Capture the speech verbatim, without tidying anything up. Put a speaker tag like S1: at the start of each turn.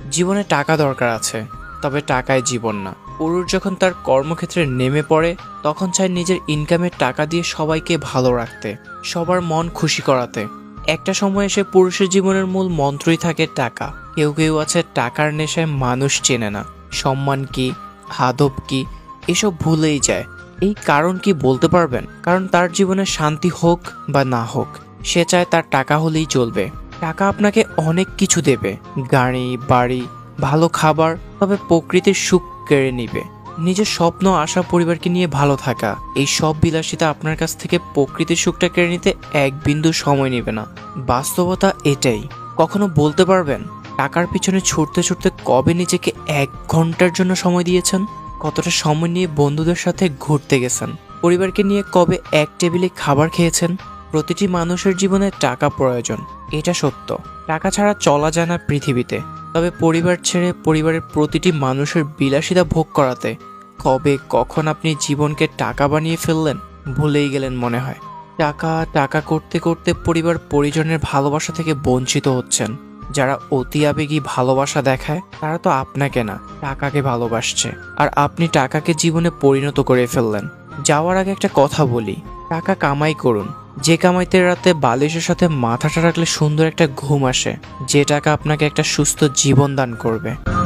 S1: জীবনে টাকা দরকার আছে, তবে টাকায় জীবন না। পুরুষ যখন তার কর্মক্ষেত্রে নেমে পড়ে তখন চায় নিজের ইনকামের টাকা দিয়ে সবাইকে ভালো রাখতে, সবার মন খুশি করাতে। একটা সময় এসে পুরুষের জীবনের মূল মন্ত্রই থাকে টাকা। কেউ কেউ আছে টাকার নেশায় মানুষ চেনে না, সম্মান কি, আদব কি এসব ভুলেই যায়। এই কারণ কি বলতে পারবেন? কারণ তার জীবনে শান্তি হোক বা না হোক, সে চায় তার টাকা হলেই চলবে। টাকা আপনাকে অনেক কিছু দেবে, গাড়ি, বাড়ি, ভালো খাবার, তবে প্রকৃতির সুখ কেড়ে নিবে। নিজের স্বপ্ন, আশা, পরিবারকে নিয়ে ভালো থাকা, এই সব বিলাসিতা আপনার কাছ থেকে প্রকৃতির সুখটা কেড়ে নিতে এক বিন্দু সময় নেবে না। বাস্তবতা এটাই। কখনো বলতে পারবেন টাকার পিছনে ছুটতে ছুটতে কবে নিজেকে এক ঘন্টার জন্য সময় দিয়েছেন? কতটা সময় নিয়ে বন্ধুদের সাথে ঘুরতে গেছেন? পরিবারকে নিয়ে কবে এক টেবিলে খাবার খেয়েছেন? প্রতিটি মানুষের জীবনে টাকা প্রয়োজন, এটা সত্য। টাকা ছাড়া চলা যায় না পৃথিবীতে। তবে পরিবার ছেড়ে পরিবারের প্রতিটি মানুষের বিলাসিতা ভোগ করাতে কবে কখন আপনি জীবনকে টাকা বানিয়ে ফেললেন ভুলেই গেলেন মনে হয়। টাকা টাকা করতে করতে পরিবার পরিজনের ভালোবাসা থেকে বঞ্চিত হচ্ছেন। যারা অতি আবেগী ভালোবাসা দেখায় তারা তো আপনাকে না, টাকাকে ভালোবাসছে, আর আপনি টাকাকে জীবনে পরিণত করে ফেললেন। যাওয়ার আগে একটা কথা বলি, টাকা কামাই করুন, যে কামাইতে রাতে বালিশের সাথে মাথাটা রাখলে সুন্দর একটা ঘুম আসে, যে টাকা আপনাকে একটা সুস্থ জীবন দান করবে।